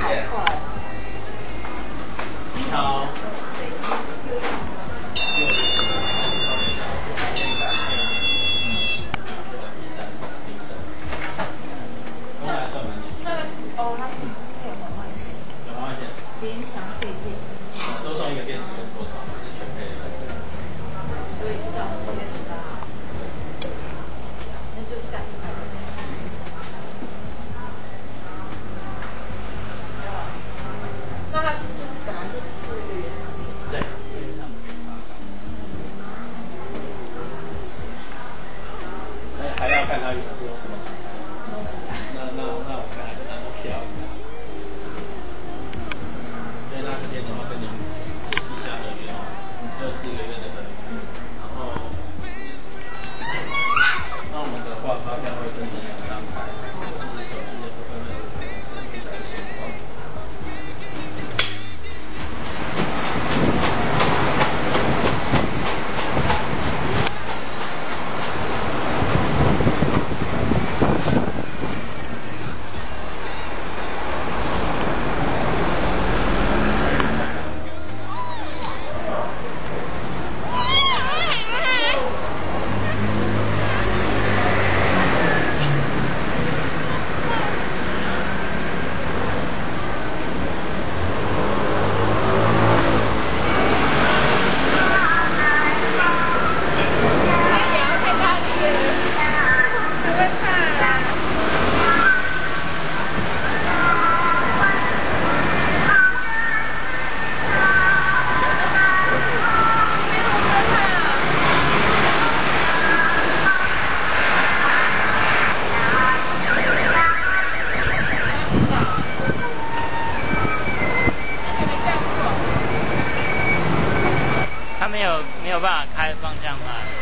你好。 哦，它是有环外线。 有环外线。 联强配件。 都送一个电池跟座床，是全配的。 所以是到4月18号。那就下一排。那它就是本来就是4个月上面。 对。还要看它有什么。那我看还是拿Nokia。所以那这边的话跟您解释一下合约哦，24个月的合约。然后，那我们的话发票会跟着2张开，就是手机的部分的非常的情况。 没有办法开方向盘。